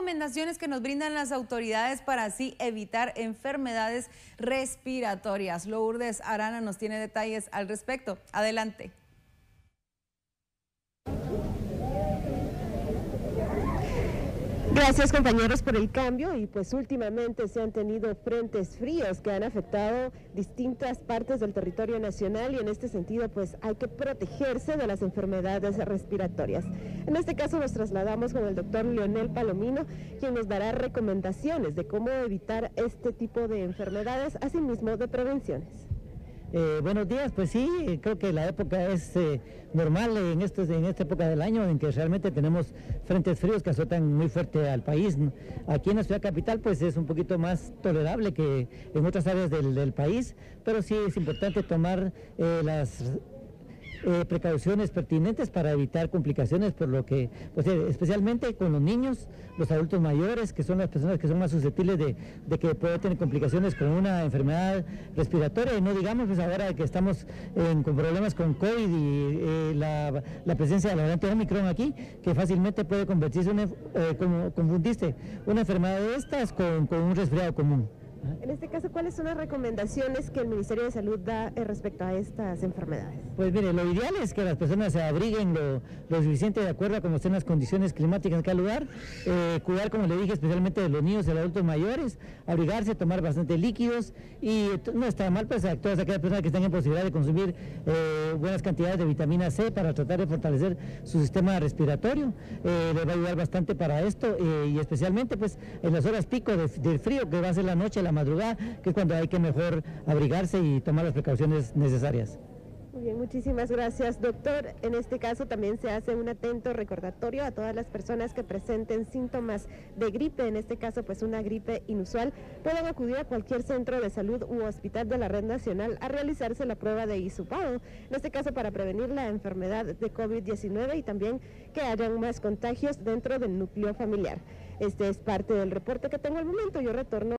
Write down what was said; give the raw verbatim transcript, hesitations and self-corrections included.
recomendaciones que nos brindan las autoridades para así evitar enfermedades respiratorias. Lourdes Arana nos tiene detalles al respecto. Adelante. Gracias, compañeros, por el cambio. Y pues últimamente se han tenido frentes fríos que han afectado distintas partes del territorio nacional, y en este sentido pues hay que protegerse de las enfermedades respiratorias. En este caso nos trasladamos con el doctor Leonel Palomino, quien nos dará recomendaciones de cómo evitar este tipo de enfermedades, asimismo de prevenciones. Eh, buenos días, pues sí, creo que la época es eh, normal en, estos, en esta época del año en que realmente tenemos frentes fríos que azotan muy fuerte al país. Aquí en la ciudad capital pues es un poquito más tolerable que en otras áreas del, del país, pero sí es importante tomar eh, las Eh, precauciones pertinentes para evitar complicaciones, por lo que, pues, eh, especialmente con los niños, los adultos mayores, que son las personas que son más susceptibles de, de que pueden tener complicaciones con una enfermedad respiratoria, y no digamos pues ahora que estamos eh, con problemas con COVID y eh, la, la presencia de la variante Omicron aquí, que fácilmente puede convertirse en, eh, como confundiste, una enfermedad de estas con, con un resfriado común. En este caso, ¿cuáles son las recomendaciones que el Ministerio de Salud da respecto a estas enfermedades? Pues mire, lo ideal es que las personas se abriguen lo, lo suficiente de acuerdo a cómo estén las condiciones climáticas en cada lugar, eh, cuidar, como le dije, especialmente de los niños y los adultos mayores, abrigarse, tomar bastante líquidos, y no está mal pues a todas aquellas personas que estén en posibilidad de consumir eh, buenas cantidades de vitamina C para tratar de fortalecer su sistema respiratorio. Eh, les va a ayudar bastante para esto, eh, y especialmente pues en las horas pico de, de frío, que va a ser la noche, la madrugada, que es cuando hay que mejor abrigarse y tomar las precauciones necesarias. Muy bien, muchísimas gracias, doctor. En este caso también se hace un atento recordatorio a todas las personas que presenten síntomas de gripe, en este caso pues una gripe inusual, puedan acudir a cualquier centro de salud u hospital de la red nacional a realizarse la prueba de hisopado, en este caso para prevenir la enfermedad de COVID diecinueve y también que hayan más contagios dentro del núcleo familiar. Este es parte del reporte que tengo al momento. Yo retorno